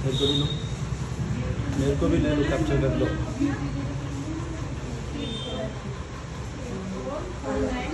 मेरे को भी लो, मेरे को भी ले लो, कैप्चर कर लो।